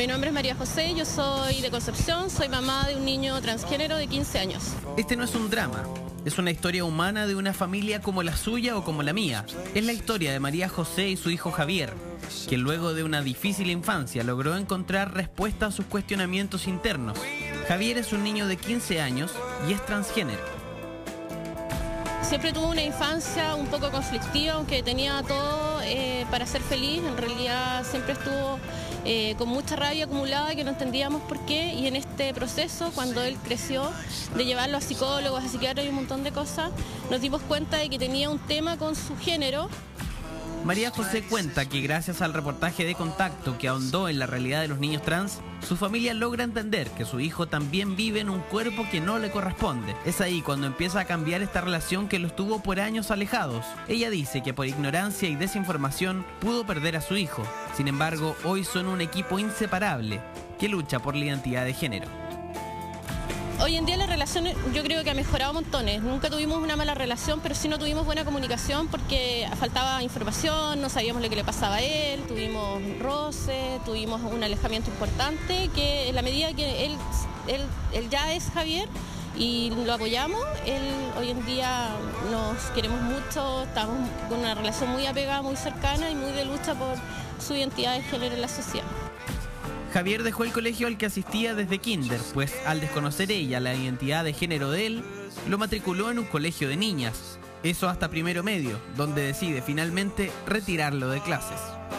Mi nombre es María José, yo soy de Concepción, soy mamá de un niño transgénero de 15 años. Este no es un drama, es una historia humana de una familia como la suya o como la mía. Es la historia de María José y su hijo Javier, que luego de una difícil infancia logró encontrar respuesta a sus cuestionamientos internos. Javier es un niño de 15 años y es transgénero. Siempre tuvo una infancia un poco conflictiva, aunque tenía todo para ser feliz. En realidad siempre estuvo con mucha rabia acumulada que no entendíamos por qué. Y en este proceso, cuando él creció, de llevarlo a psicólogos, a psiquiatras y un montón de cosas, nos dimos cuenta de que tenía un tema con su género. María José cuenta que gracias al reportaje de Contacto que ahondó en la realidad de los niños trans, su familia logra entender que su hijo también vive en un cuerpo que no le corresponde. Es ahí cuando empieza a cambiar esta relación que los tuvo por años alejados. Ella dice que por ignorancia y desinformación pudo perder a su hijo. Sin embargo, hoy son un equipo inseparable que lucha por la identidad de género. Hoy en día la relación yo creo que ha mejorado montones. Nunca tuvimos una mala relación, pero sí no tuvimos buena comunicación porque faltaba información, no sabíamos lo que le pasaba a él, tuvimos roces, tuvimos un alejamiento importante que en la medida que él ya es Javier y lo apoyamos, hoy en día nos queremos mucho, estamos con una relación muy apegada, muy cercana y muy de lucha por su identidad de género en la sociedad. Javier dejó el colegio al que asistía desde kinder, pues al desconocer ella la identidad de género de él, lo matriculó en un colegio de niñas. Eso hasta primero medio, donde decide finalmente retirarlo de clases.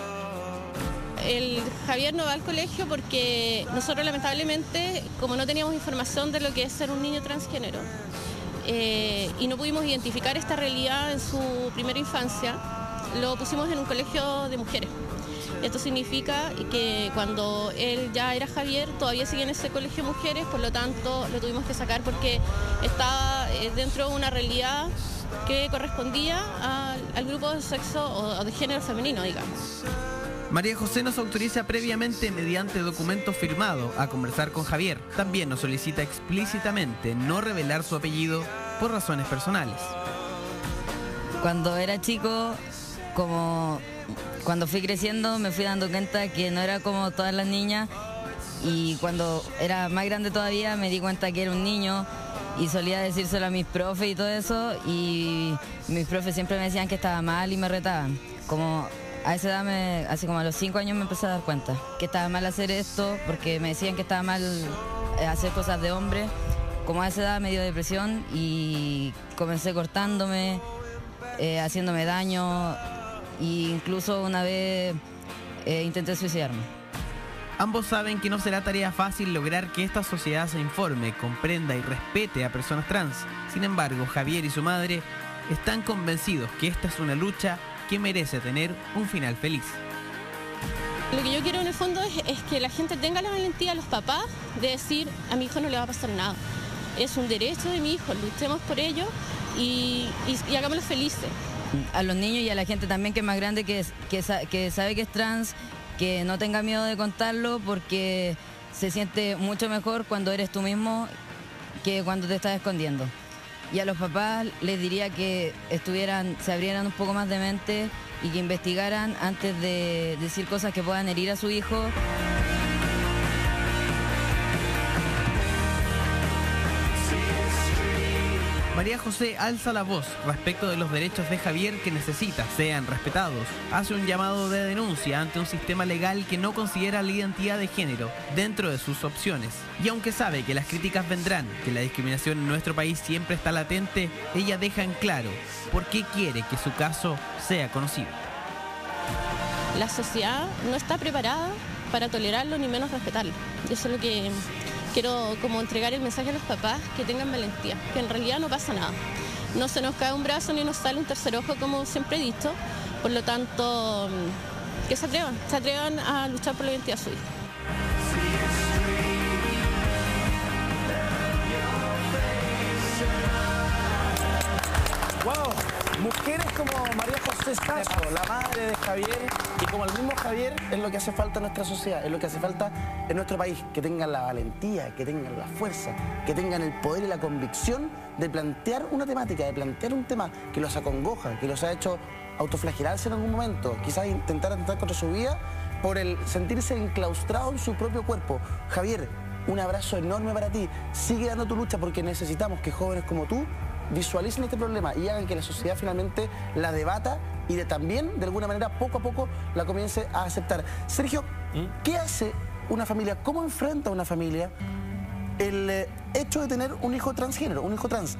El Javier no va al colegio porque nosotros lamentablemente, como no teníamos información de lo que es ser un niño transgénero, y no pudimos identificar esta realidad en su primera infancia, lo pusimos en un colegio de mujeres. Esto significa que cuando él ya era Javier, todavía sigue en ese colegio de mujeres, por lo tanto lo tuvimos que sacar porque estaba dentro de una realidad que correspondía al grupo de sexo o de género femenino, digamos. María José nos autoriza previamente mediante documento firmado a conversar con Javier. También nos solicita explícitamente no revelar su apellido por razones personales. Cuando era chico, cuando fui creciendo me fui dando cuenta que no era como todas las niñas, y cuando era más grande todavía me di cuenta que era un niño y solía decírselo a mis profes y todo eso, y mis profes siempre me decían que estaba mal y me retaban. Como a esa edad, así como a los 5 años me empecé a dar cuenta que estaba mal hacer esto, porque me decían que estaba mal hacer cosas de hombre. Como a esa edad me dio depresión y comencé cortándome, haciéndome daño. Y incluso una vez intenté suicidarme. Ambos saben que no será tarea fácil lograr que esta sociedad se informe, comprenda y respete a personas trans. Sin embargo, Javier y su madre están convencidos que esta es una lucha que merece tener un final feliz. Lo que yo quiero en el fondo es que la gente tenga la valentía, los papás, de decir: a mi hijo no le va a pasar nada. Es un derecho de mi hijo, luchemos por ello y hagámoslo felices. A los niños y a la gente también que es más grande, que sabe que es trans, que no tenga miedo de contarlo, porque se siente mucho mejor cuando eres tú mismo que cuando te estás escondiendo. Y a los papás les diría que se abrieran un poco más de mente y que investigaran antes de decir cosas que puedan herir a su hijo. María José alza la voz respecto de los derechos de Javier que necesita sean respetados. Hace un llamado de denuncia ante un sistema legal que no considera la identidad de género dentro de sus opciones. Y aunque sabe que las críticas vendrán, que la discriminación en nuestro país siempre está latente, ella deja en claro por qué quiere que su caso sea conocido. La sociedad no está preparada para tolerarlo ni menos respetarlo. Y eso es lo que quiero como entregar el mensaje a los papás, que tengan valentía, que en realidad no pasa nada. No se nos cae un brazo ni nos sale un tercer ojo, como siempre he dicho. Por lo tanto, que se atrevan a luchar por la identidad de su hijo. ¡Wow! Mujeres como María José Caso, la madre de Javier, y como el mismo Javier, es lo que hace falta en nuestra sociedad, es lo que hace falta en nuestro país, que tengan la valentía, que tengan la fuerza, que tengan el poder y la convicción de plantear una temática, de plantear un tema que los acongoja, que los ha hecho autoflagelarse en algún momento, quizás intentar atentar contra su vida, por el sentirse enclaustrado en su propio cuerpo. Javier, un abrazo enorme para ti. Sigue dando tu lucha porque necesitamos que jóvenes como tú visualicen este problema y hagan que la sociedad finalmente la debata y también, de alguna manera, poco a poco la comience a aceptar. Sergio, ¿qué hace una familia? ¿Cómo enfrenta una familia el hecho de tener un hijo transgénero, un hijo trans?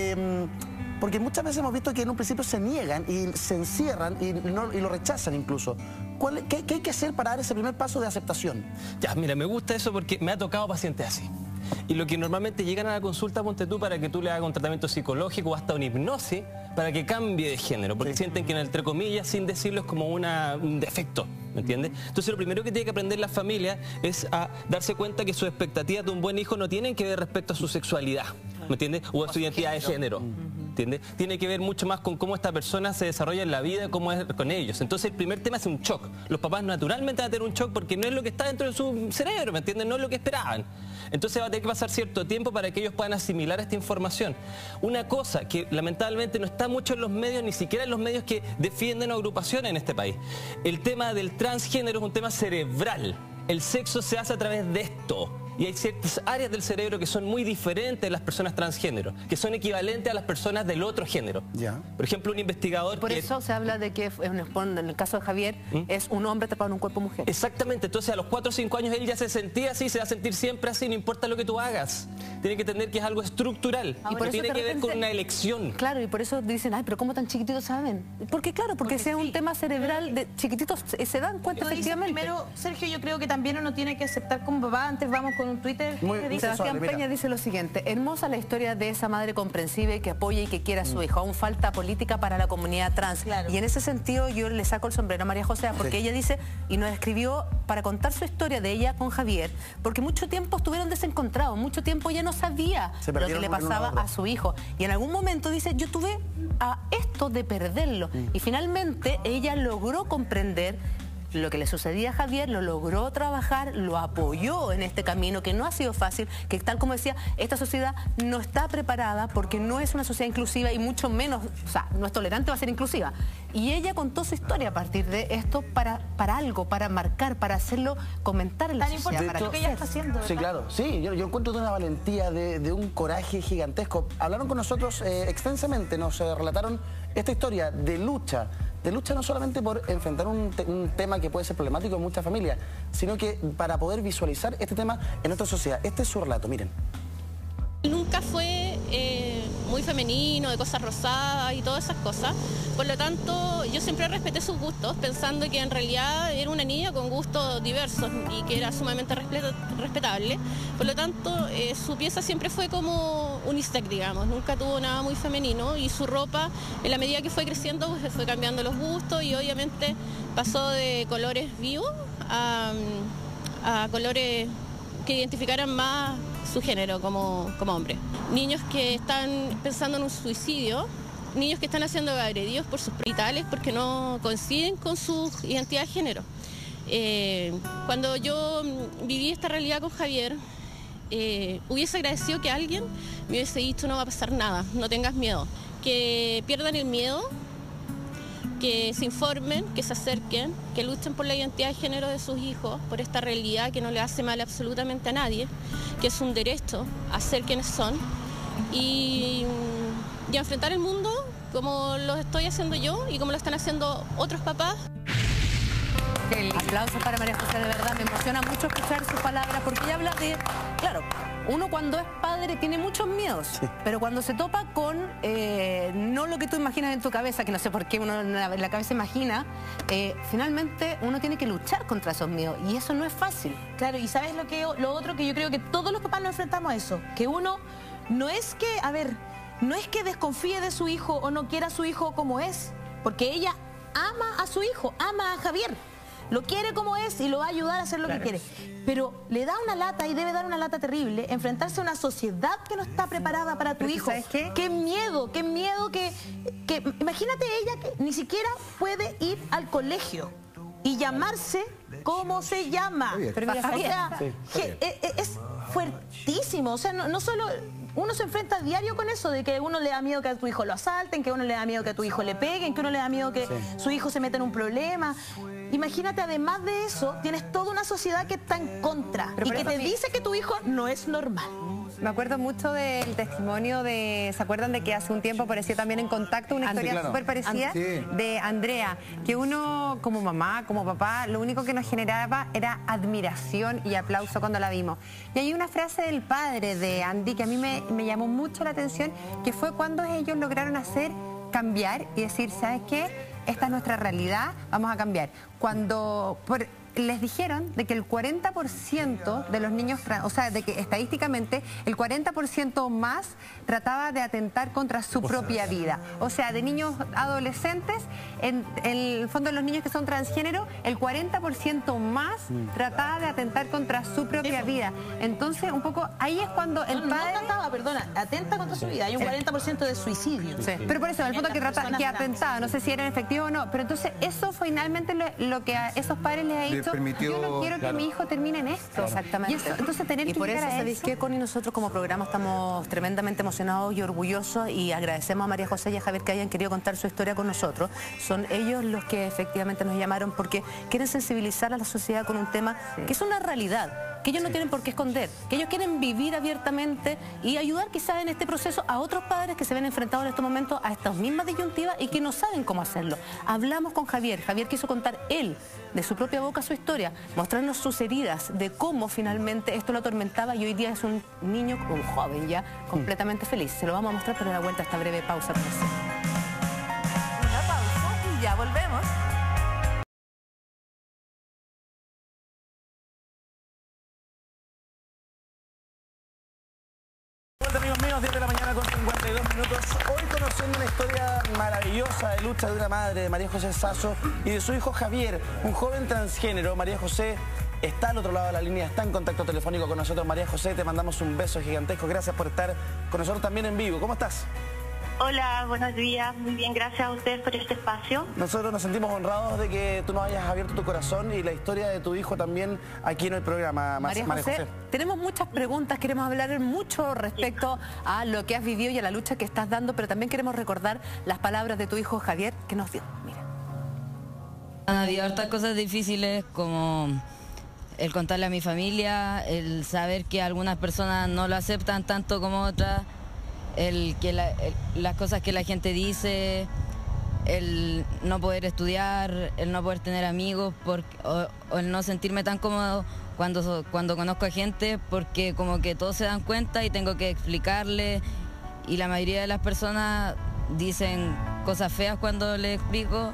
Porque muchas veces hemos visto que en un principio se niegan y se encierran y lo rechazan incluso. ¿Qué hay que hacer para dar ese primer paso de aceptación? Ya, mira, me gusta eso porque me ha tocado pacientes así. Y lo que normalmente llegan a la consulta, ponte tú, para que tú le hagas un tratamiento psicológico o hasta una hipnosis para que cambie de género, porque sienten que, entre comillas, sin decirlo, es como un defecto, ¿me entiendes? Entonces lo primero que tiene que aprender la familia es a darse cuenta que sus expectativas de un buen hijo no tienen que ver respecto a su sexualidad, ¿me entiendes? O a su identidad de género. ¿Entiendes? Tiene que ver mucho más con cómo esta persona se desarrolla en la vida, cómo es con ellos. Entonces el primer tema es un shock. Los papás naturalmente van a tener un shock porque no es lo que está dentro de su cerebro, ¿me entiendes? No es lo que esperaban. Entonces va a tener que pasar cierto tiempo para que ellos puedan asimilar esta información. Una cosa que lamentablemente no está mucho en los medios, ni siquiera en los medios que defienden agrupaciones en este país. El tema del transgénero es un tema cerebral. El sexo se hace a través de esto. Y hay ciertas áreas del cerebro que son muy diferentes de las personas transgénero, que son equivalentes a las personas del otro género. Por ejemplo, un investigador... Por eso se habla de que, en el caso de Javier, es un hombre atrapado en un cuerpo mujer. Exactamente. Entonces, a los 4 o 5 años él ya se sentía así, se va a sentir siempre así, no importa lo que tú hagas. Tiene que entender que es algo estructural. Y por eso tiene que ver con una elección. Claro, y por eso dicen, ay, pero ¿cómo tan chiquititos saben? Porque claro, porque sea un tema cerebral, de chiquititos se dan cuenta efectivamente. Primero, Sergio, yo creo que también uno tiene que aceptar como papá. Antes vamos con un Twitter. Sebastián Peña dice lo siguiente: hermosa la historia de esa madre comprensiva y que apoya y que quiere a su hijo. Aún falta política para la comunidad trans. Y en ese sentido yo le saco el sombrero a María José, porque ella dice, y nos escribió para contar su historia de ella con Javier, porque mucho tiempo estuvieron desencontrados, mucho tiempo ella no sabía lo que le pasaba a su hijo. Y en algún momento dice, yo tuve a esto de perderlo. Y finalmente ella logró comprender lo que le sucedía a Javier, lo logró trabajar, lo apoyó en este camino que no ha sido fácil, que tal como decía, esta sociedad no está preparada porque no es una sociedad inclusiva y mucho menos, o sea, no es tolerante, va a ser inclusiva. Y ella contó su historia a partir de esto para algo, para marcar, para hacerlo comentar en la sociedad. Para que ella está haciendo, ¿verdad? Sí, claro. Sí, yo encuentro de una valentía, de un coraje gigantesco. Hablaron con nosotros extensamente, nos relataron esta historia de lucha no solamente por enfrentar un tema que puede ser problemático en muchas familias, sino que para poder visualizar este tema en nuestra sociedad. Este es su relato, miren. Nunca fue muy femenino, de cosas rosadas y todas esas cosas. Por lo tanto, yo siempre respeté sus gustos, pensando que en realidad era una niña con gustos diversos y que era sumamente respetable. Por lo tanto, su pieza siempre fue como unisex, digamos. Nunca tuvo nada muy femenino y su ropa, en la medida que fue creciendo, pues, fue cambiando los gustos y obviamente pasó de colores vivos a colores que identificaran más su género como hombre. Niños que están pensando en un suicidio, niños que están siendo agredidos por sus genitales porque no coinciden con su identidad de género. Cuando yo viví esta realidad con Javier, hubiese agradecido que alguien me hubiese dicho no va a pasar nada, no tengas miedo, que pierdan el miedo, que se informen, que se acerquen, que luchen por la identidad de género de sus hijos, por esta realidad que no le hace mal absolutamente a nadie, que es un derecho a ser quienes son y enfrentar el mundo como lo estoy haciendo yo y como lo están haciendo otros papás. Aplausos para María José, de verdad, me emociona mucho escuchar sus palabras porque ella habla de, claro, uno cuando es padre tiene muchos miedos, pero cuando se topa con no lo que tú imaginas en tu cabeza, que no sé por qué uno en la cabeza imagina, finalmente uno tiene que luchar contra esos miedos y eso no es fácil. Claro, y ¿sabes lo otro que yo creo que todos los papás nos enfrentamos a eso? Que uno no es que, no es que desconfíe de su hijo o no quiera a su hijo como es, porque ella ama a su hijo, ama a Javier. Lo quiere como es y lo va a ayudar a hacer lo que quiere. Pero le da una lata y debe dar una lata terrible enfrentarse a una sociedad que no está preparada para tu hijo. ¿Sabes qué? Qué miedo que imagínate ella que ni siquiera puede ir al colegio y llamarse como se llama. Pero mira, o sea, es fuertísimo. O sea, no solo uno se enfrenta a diario con eso, de que uno le da miedo que a tu hijo lo asalten, que a uno le da miedo que a tu hijo le peguen, que a uno le da miedo que su hijo se meta en un problema. Imagínate, además de eso, tienes toda una sociedad que está en contra y que te dice que tu hijo no es normal. Me acuerdo mucho del testimonio de, ¿se acuerdan de que hace un tiempo apareció también en Contacto una historia súper parecida de Andrea? Que uno como mamá, como papá, lo único que nos generaba era admiración y aplauso cuando la vimos. Y hay una frase del padre de Andy que a mí me llamó mucho la atención, que fue cuando ellos lograron cambiar y decir, ¿sabes qué? Esta es nuestra realidad, vamos a cambiar. Cuando les dijeron de que el 40% de los niños, o sea, de que estadísticamente el 40% más trataba de atentar contra su propia vida. O sea, de niños adolescentes, en el fondo de los niños que son transgénero, el 40% más trataba de atentar contra su propia vida. Entonces, un poco, ahí es cuando el padre... No trataba, perdona, atenta contra su vida. Hay un 40% de suicidio. Sí. Pero por eso, en el fondo que atentaba, no sé si eran efectivos o no, pero entonces eso finalmente lo que a esos padres les ha dicho, yo no quiero que mi hijo termine en esto. Exactamente. Y eso, entonces tener y que por eso, llegar a ¿sabéis qué, Connie? Nosotros como programa estamos tremendamente emocionados y orgullosos y agradecemos a María José y a Javier que hayan querido contar su historia con nosotros. Son ellos los que efectivamente nos llamaron porque quieren sensibilizar a la sociedad con un tema que es una realidad, que ellos no tienen por qué esconder, que ellos quieren vivir abiertamente y ayudar quizás en este proceso a otros padres que se ven enfrentados en estos momentos a estas mismas disyuntivas y que no saben cómo hacerlo. Hablamos con Javier, Javier quiso contar él, de su propia boca, su historia, mostrarnos sus heridas, de cómo finalmente esto lo atormentaba y hoy día es un niño, un joven ya, completamente feliz. Se lo vamos a mostrar, pero da vuelta a esta breve pausa. Una pausa y ya volvemos. Amigos míos, 10 de la mañana con 52 minutos. Hoy conociendo una historia maravillosa de lucha de una madre, de María José Sasso, y de su hijo Javier, un joven transgénero. María José está al otro lado de la línea, está en contacto telefónico con nosotros. María José, te mandamos un beso gigantesco. Gracias por estar con nosotros también en vivo. ¿Cómo estás? Hola, buenos días. Muy bien, gracias a ustedes por este espacio. Nosotros nos sentimos honrados de que tú nos hayas abierto tu corazón y la historia de tu hijo también aquí en el programa, María José. Tenemos muchas preguntas, queremos hablar mucho respecto a lo que has vivido y a la lucha que estás dando, pero también queremos recordar las palabras de tu hijo Javier que nos dio. Mira. Han habido hartas cosas difíciles como el contarle a mi familia, el saber que algunas personas no lo aceptan tanto como otras, las cosas que la gente dice, el no poder estudiar, el no poder tener amigos o el no sentirme tan cómodo cuando conozco a gente, porque como que todos se dan cuenta y tengo que explicarle, y la mayoría de las personas dicen cosas feas cuando les explico.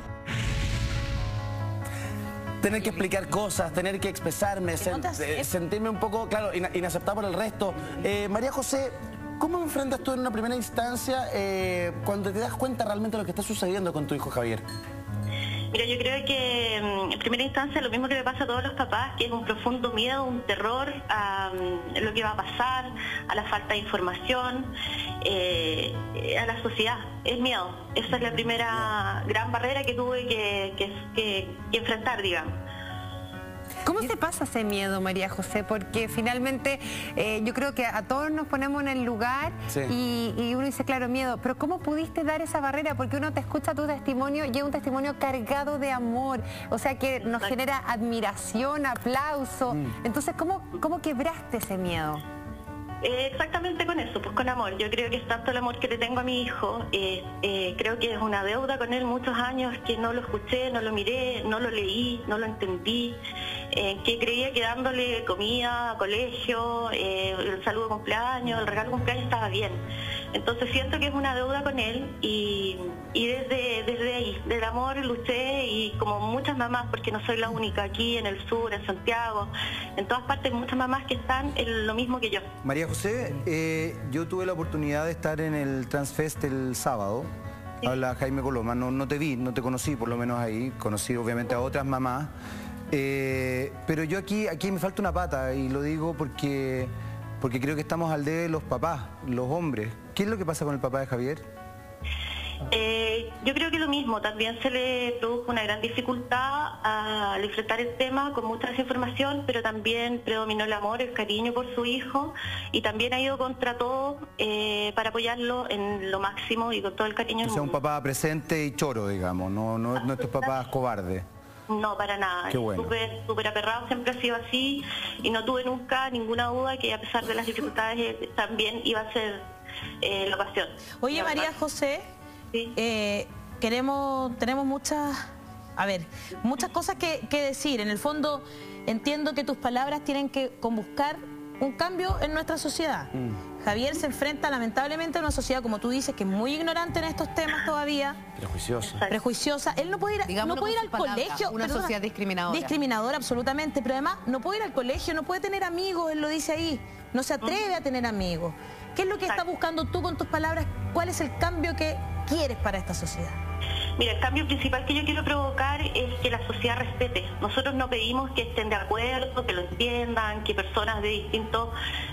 Tener que explicar cosas, tener que expresarme, sentirme un poco, claro, inaceptado por el resto. María José, ¿cómo enfrentas tú en una primera instancia cuando te das cuenta realmente de lo que está sucediendo con tu hijo Javier? Mira, yo creo que en primera instancia lo mismo que le pasa a todos los papás, que es un profundo miedo, un terror a lo que va a pasar, a la falta de información, a la sociedad. Es miedo. Esa es la primera gran barrera que tuve que enfrentar, digamos. ¿Cómo se pasa ese miedo, María José? Porque finalmente yo creo que a todos nos ponemos en el lugar y uno dice, claro, miedo, pero ¿cómo pudiste dar esa barrera? Porque uno te escucha tu testimonio y es un testimonio cargado de amor, o sea que nos genera admiración, aplauso. Entonces, ¿cómo quebraste ese miedo? Exactamente con eso, pues con amor. Yo creo que es tanto el amor que le tengo a mi hijo, creo que es una deuda con él muchos años que no lo escuché, no lo miré, no lo leí, no lo entendí, que creía que dándole comida, colegio, el saludo de cumpleaños, el regalo de cumpleaños estaba bien. Entonces siento que es una deuda con él y desde ahí, del amor luché, y como muchas mamás, porque no soy la única aquí en el sur, en Santiago, en todas partes muchas mamás que están en lo mismo que yo. María José, yo tuve la oportunidad de estar en el Transfest el sábado. Sí. Habla Jaime Coloma, no te vi, no te conocí por lo menos ahí, conocí obviamente a otras mamás, pero yo aquí me falta una pata y lo digo porque creo que estamos al debe de los papás, los hombres. ¿Qué es lo que pasa con el papá de Javier? Yo creo que lo mismo, también se le produjo una gran dificultad al enfrentar el tema con mucha desinformación, pero también predominó el amor, el cariño por su hijo y también ha ido contra todo para apoyarlo en lo máximo y con todo el cariño. O sea, un papá presente y choro, digamos, no estos papás cobardes. No, para nada. Qué bueno. Súper aperrado, siempre ha sido así y no tuve nunca ninguna duda que a pesar de las dificultades también iba a ser la ocasión. Oye, María José, sí. Tenemos muchas cosas que decir. En el fondo, entiendo que tus palabras tienen que buscar un cambio en nuestra sociedad. Javier se enfrenta lamentablemente a una sociedad, como tú dices, que es muy ignorante en estos temas todavía. Prejuiciosa. Él no puede ir al colegio. Una sociedad discriminadora. Discriminadora, absolutamente. Pero además no puede ir al colegio, no puede tener amigos, él lo dice ahí. No se atreve a tener amigos. ¿Qué es lo que estás buscando tú con tus palabras? ¿Cuál es el cambio que quieres para esta sociedad? Mira, el cambio principal que yo quiero provocar es que la sociedad respete. Nosotros no pedimos que estén de acuerdo, que lo entiendan, que personas de distintas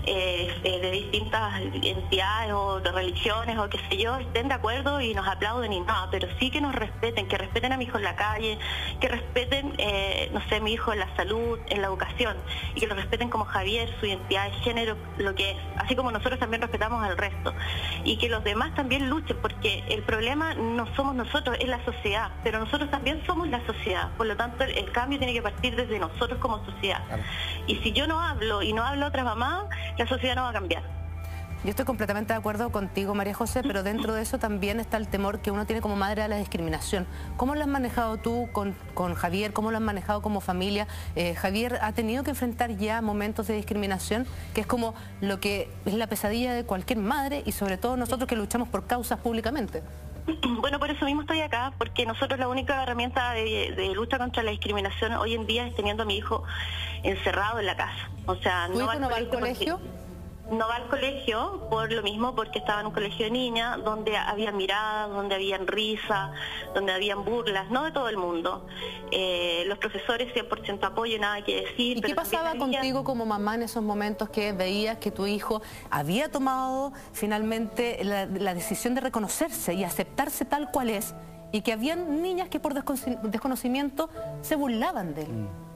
entidades o de religiones o qué sé yo estén de acuerdo y nos aplauden y nada, pero sí que nos respeten, que respeten a mi hijo en la calle, que respeten, no sé, mi hijo en la salud, en la educación, y que lo respeten como Javier, su identidad de género, lo que es, así como nosotros también respetamos al resto, y que los demás también luchen, porque el problema no somos nosotros, es la sociedad, pero nosotros también somos la sociedad, por lo tanto el cambio tiene que partir desde nosotros como sociedad. Claro. Y si yo no hablo y no hablo a otra mamá, la sociedad no va a cambiar. Yo estoy completamente de acuerdo contigo, María José, pero dentro de eso también está el temor que uno tiene como madre a la discriminación. ¿Cómo lo has manejado tú con Javier? ¿Cómo lo has manejado como familia? Javier ha tenido que enfrentar ya momentos de discriminación, que es como lo que es la pesadilla de cualquier madre y sobre todo nosotros que luchamos por causas públicamente. Bueno, por eso mismo estoy acá, porque nosotros la única herramienta de lucha contra la discriminación hoy en día es teniendo a mi hijo encerrado en la casa. O sea, ¿Tu hijo no va al colegio? No va al colegio por lo mismo, porque estaba en un colegio de niñas, donde había miradas, donde habían risas, donde habían burlas, no de todo el mundo. Los profesores 100% apoyo, nada que decir. ¿Y qué pasaba contigo como mamá en esos momentos que veías que tu hijo había tomado finalmente la decisión de reconocerse y aceptarse tal cual es, y que habían niñas que por desconocimiento se burlaban de él?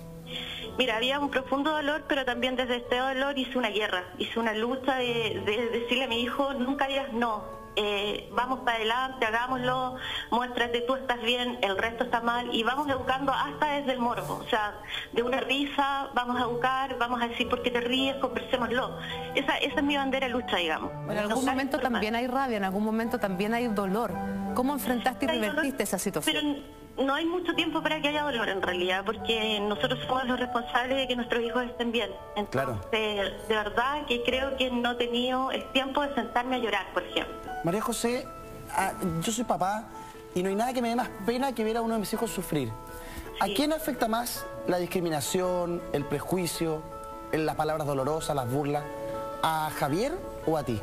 Mira, había un profundo dolor, pero también desde este dolor hice una guerra, hice una lucha de decirle a mi hijo, nunca digas no, vamos para adelante, hagámoslo, muéstrate, tú estás bien, el resto está mal, y vamos educando hasta desde el morbo, o sea, de una risa, vamos a educar, vamos a decir por qué te ríes, conversémoslo. Esa es mi bandera de lucha, digamos. En algún momento también hay rabia, en algún momento también hay dolor. ¿Cómo enfrentaste y revertiste esa situación? Pero no hay mucho tiempo para que haya dolor en realidad, porque nosotros somos los responsables de que nuestros hijos estén bien. Entonces, claro. De verdad que creo que no he tenido el tiempo de sentarme a llorar, por ejemplo. María José, yo soy papá y no hay nada que me dé más pena que ver a uno de mis hijos sufrir. ¿A quién afecta más la discriminación, el prejuicio, las palabras dolorosas, las burlas? ¿A Javier o a ti?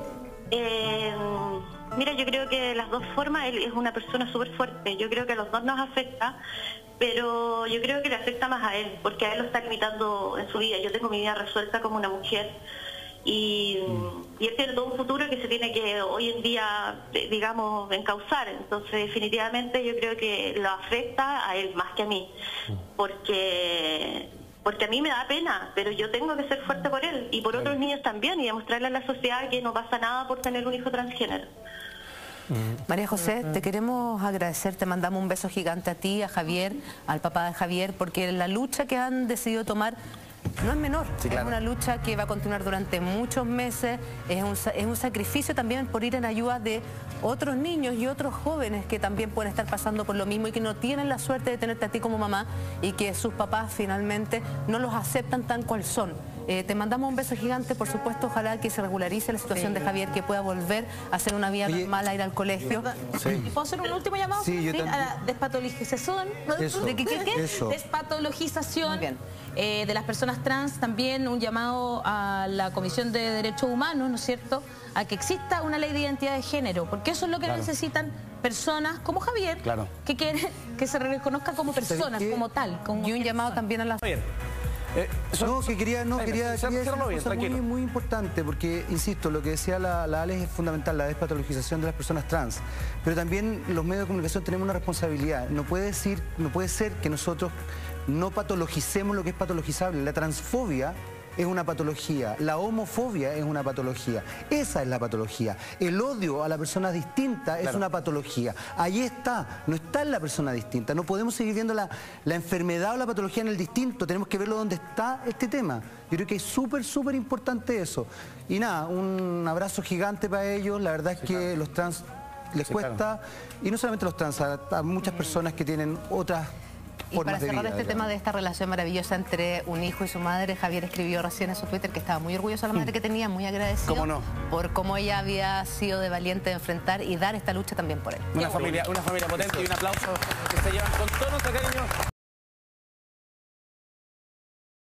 Mira, yo creo que de las dos formas él es una persona súper fuerte. Yo creo que a los dos nos afecta, pero yo creo que le afecta más a él, porque a él lo está limitando en su vida. Yo tengo mi vida resuelta como una mujer y él tiene todo un futuro que se tiene que hoy en día, digamos, encauzar. Entonces, definitivamente yo creo que lo afecta a él más que a mí, porque a mí me da pena, pero yo tengo que ser fuerte por él y por otros niños también, y demostrarle a la sociedad que no pasa nada por tener un hijo transgénero. María José, te queremos agradecer, te mandamos un beso gigante a ti, a Javier, al papá de Javier, porque la lucha que han decidido tomar no es menor, sí, claro. Es una lucha que va a continuar durante muchos meses, es un sacrificio también por ir en ayuda de otros niños y otros jóvenes que también pueden estar pasando por lo mismo y que no tienen la suerte de tenerte a ti como mamá y que sus papás finalmente no los aceptan tan cual son. Te mandamos un beso gigante, por supuesto, ojalá que se regularice la situación de Javier, que pueda volver a hacer una vida normal, a ir al colegio. ¿Y puedo hacer un último llamado? Sí, yo a la despatologización, despatologización de las personas trans, también un llamado a la Comisión de Derechos Humanos, ¿no es cierto?, a que exista una ley de identidad de género, porque eso es lo que necesitan personas como Javier, que quieren que se reconozca como personas, como tal. Y un llamado también a la... quería decir una cosa muy importante, porque, insisto, lo que decía la Ale es fundamental, la despatologización de las personas trans, pero también los medios de comunicación tenemos una responsabilidad. No puede ser que nosotros no patologicemos lo que es patologizable. La transfobia es una patología, la homofobia es una patología, esa es la patología. El odio a la persona distinta es una patología. Ahí está, no está en la persona distinta. No podemos seguir viendo la enfermedad o la patología en el distinto, tenemos que verlo donde está este tema. Yo creo que es súper importante eso. Y nada, un abrazo gigante para ellos. La verdad es que los trans les cuesta, y no solamente los trans, a muchas personas que tienen otras... Y para cerrar este tema de esta relación maravillosa entre un hijo y su madre, Javier escribió recién en su Twitter que estaba muy orgulloso de la madre que tenía, muy agradecido por cómo ella había sido de valiente de enfrentar y dar esta lucha también por él. Una familia potente y un aplauso que se llevan con tono de cariño.